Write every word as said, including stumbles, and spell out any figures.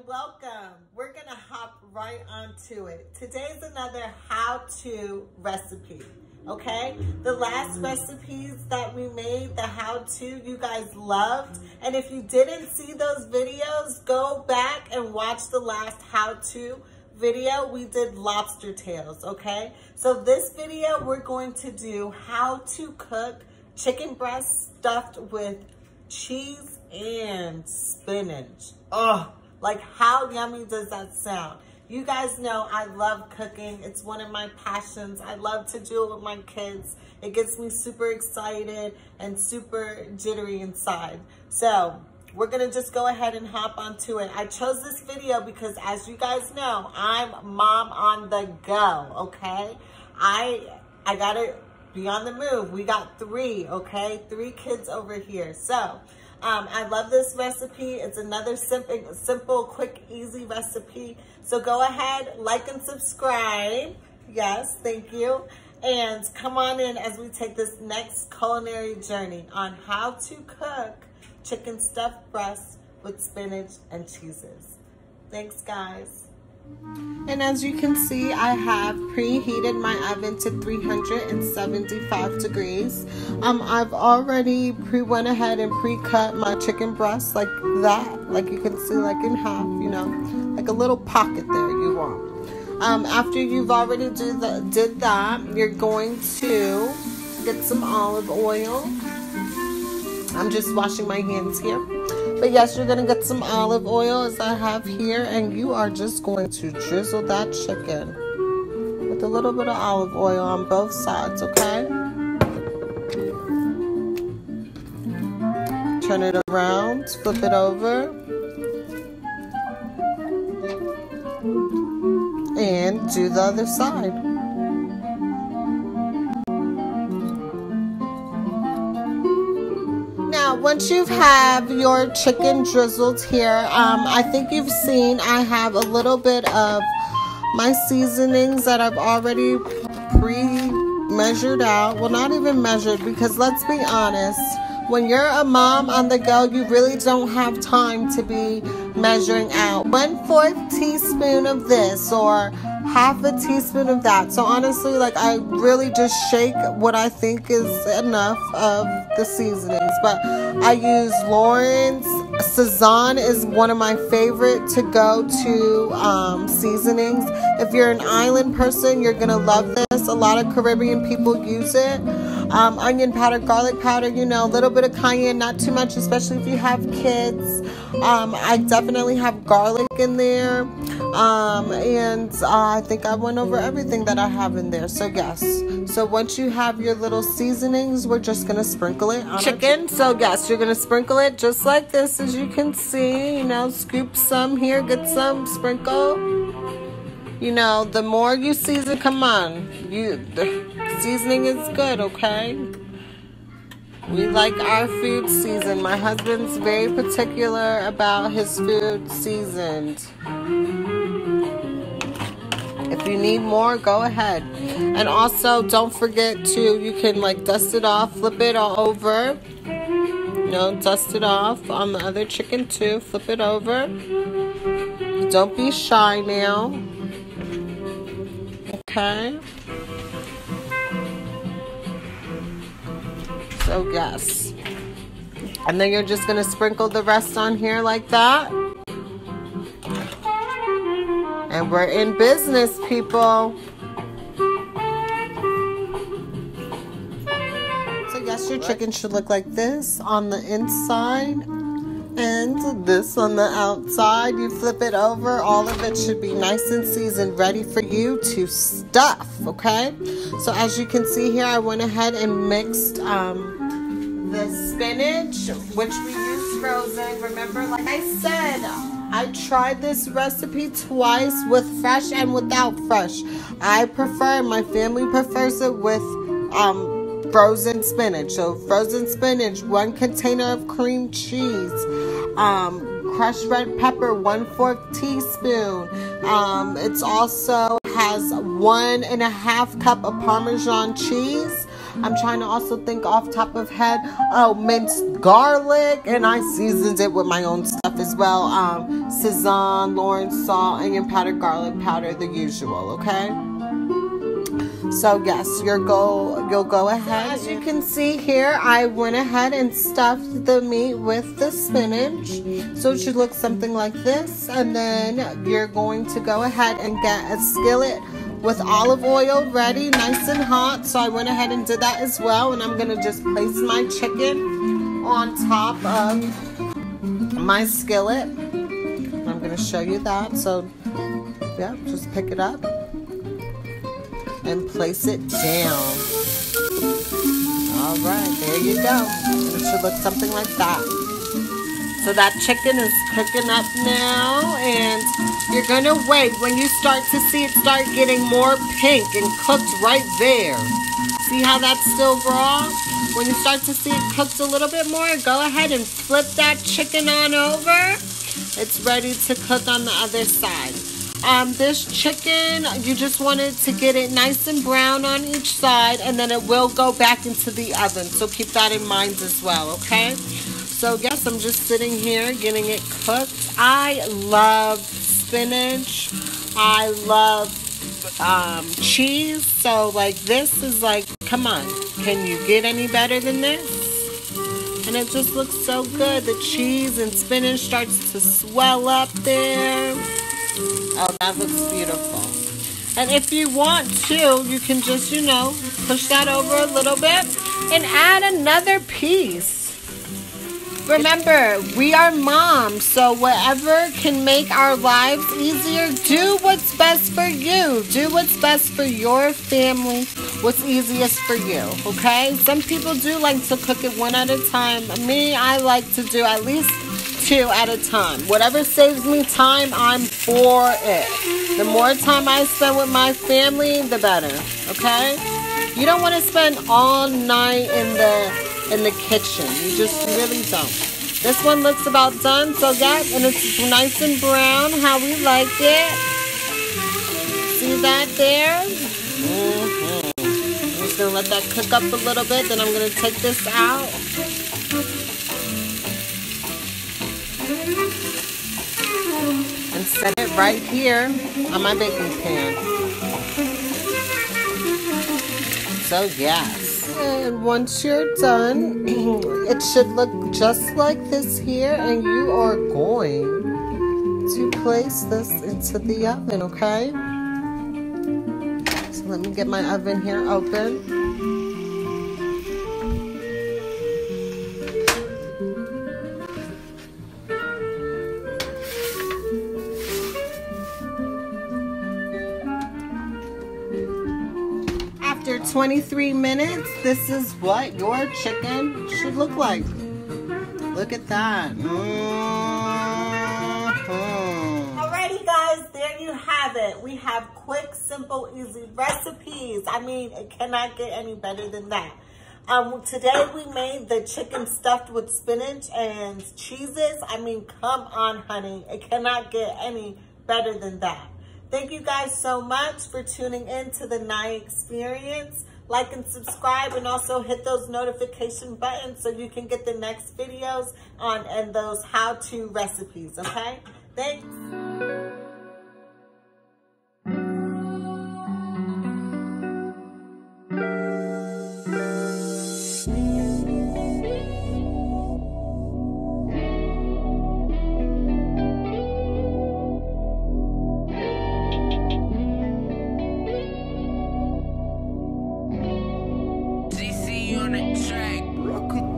welcome. We're gonna hop right onto it. Today's another how-to recipe, okay? The last recipes that we made, the how-to, you guys loved. And if you didn't see those videos, go back and watch the last how-to video. We did lobster tails, okay? So this video, we're going to do how to cook chicken breast stuffed with cheese and spinach. Oh, like how yummy does that sound? You guys know I love cooking. It's one of my passions. I love to do it with my kids. It gets me super excited and super jittery inside. So we're gonna just go ahead and hop onto it. I chose this video because, as you guys know, I'm mom on the go, okay? I, I gotta be on the move. We got three, okay? Three kids over here. So Um, I love this recipe. It's another simple, simple, quick, easy recipe. So go ahead, like and subscribe. Yes, thank you. And come on in as we take this next culinary journey on how to cook chicken stuffed breast with spinach and cheeses. Thanks, guys. And as you can see, I have preheated my oven to three hundred seventy-five degrees. Um, I've already pre went ahead and pre-cut my chicken breast like that, like you can see, like in half, you know, like a little pocket there you want. Um, after you've already do the, did that, you're going to get some olive oil. I'm just washing my hands here. But yes, you're going to get some olive oil as I have here, and you are just going to drizzle that chicken with a little bit of olive oil on both sides, okay? Turn it around, flip it over, and do the other side. Once you have your chicken drizzled here, um, I think you've seen I have a little bit of my seasonings that I've already pre-measured out. Well, not even measured, because let's be honest, when you're a mom on the go, you really don't have time to be measuring out one-fourth teaspoon of this or half a teaspoon of that. So honestly, like, I really just shake what I think is enough of the seasonings. But I use Lawrence. Saźon is one of my favorite to go to um, seasonings. If you're an island person, you're gonna love this. A lot of Caribbean people use it. Um, onion powder, garlic powder, you know, a little bit of cayenne, not too much, especially if you have kids. Um, I definitely have garlic in there. Um, and uh, I think I went over everything that I have in there. So yes. So once you have your little seasonings, we're just going to sprinkle it on chicken. So yes, you're going to sprinkle it just like this, as you can see. You know, scoop some here, get some, sprinkle. You know, the more you season, come on. You, the seasoning is good, okay? We like our food seasoned. My husband's very particular about his food seasoned. If you need more, go ahead. And also, don't forget to, you can like dust it off, flip it all over. You know, dust it off on the other chicken too. Flip it over. Don't be shy now. Okay. So yes. And then you're just going to sprinkle the rest on here like that. And we're in business, people. So yes, your chicken should look like this on the inside. And this on the outside. You flip it over. All of it should be nice and seasoned, ready for you to stuff, okay? So as you can see here, I went ahead and mixed um, the spinach, which we use frozen. Remember, like I said, I tried this recipe twice with fresh and without fresh. I prefer, my family prefers it with um, frozen spinach. So frozen spinach, one container of cream cheese, um, crushed red pepper, one-fourth teaspoon. Um, it's also has one and a half cup of Parmesan cheese. I'm trying to also think off top of head. Oh, minced garlic, and I seasoned it with my own stuff as well. Um, Saźon, Lawrence salt, onion powder, garlic powder, the usual, okay? So yes, you'll go, you'll go ahead. As you can see here, I went ahead and stuffed the meat with the spinach. So it should look something like this. And then you're going to go ahead and get a skillet with olive oil ready, nice and hot. So I went ahead and did that as well. And I'm going to just place my chicken on top of my skillet. I'm going to show you that. So yeah, just pick it up and place it down. All right, there you go. It should look something like that. So that chicken is cooking up now, and you're gonna wait. When you start to see it start getting more pink and cooked right there. See how that's still raw? When you start to see it cooked a little bit more, go ahead and flip that chicken on over. It's ready to cook on the other side. Um, this chicken, you just wanted to get it nice and brown on each side, and then it will go back into the oven. So keep that in mind as well, okay? So yes, I'm just sitting here getting it cooked. I love spinach. I love um, cheese. So like this is like, come on, can you get any better than this? And it just looks so good. The cheese and spinach starts to swell up there. Oh, that looks beautiful. And if you want to, you can just, you know, push that over a little bit and add another piece. Remember, we are moms, so whatever can make our lives easier, do what's best for you. Do what's best for your family, what's easiest for you, okay? Some people do like to cook it one at a time. Me, I like to do at least two at a time. Whatever saves me time, I'm for it. The more time I spend with my family, the better, okay? You don't want to spend all night in the in the kitchen. You just really don't. This one looks about done, so yeah, and it's nice and brown, how we like it. See that there? Mm-hmm. I'm just gonna let that cook up a little bit, then I'm gonna take this out. And set it right here on my baking pan. So yes. And once you're done, it should look just like this here, and you are going to place this into the oven, okay? So let me get my oven here open. After twenty-three minutes, this is what your chicken should look like. Look at that. Mm-hmm. Alrighty guys, there you have it. We have quick, simple, easy recipes. I mean, it cannot get any better than that. Um, today we made the chicken stuffed with spinach and cheeses. I mean, come on, honey. It cannot get any better than that. Thank you guys so much for tuning in to the Nye Experience. Like and subscribe, and also hit those notification buttons so you can get the next videos on and those how-to recipes, okay? Thanks. On the track.